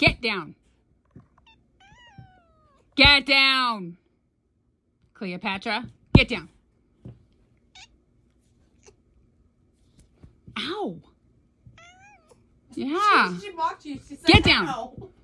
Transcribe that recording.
Get down. Get down. Cleopatra, get down. Ow. Yeah. She mocked you. She said, Get down. Ow.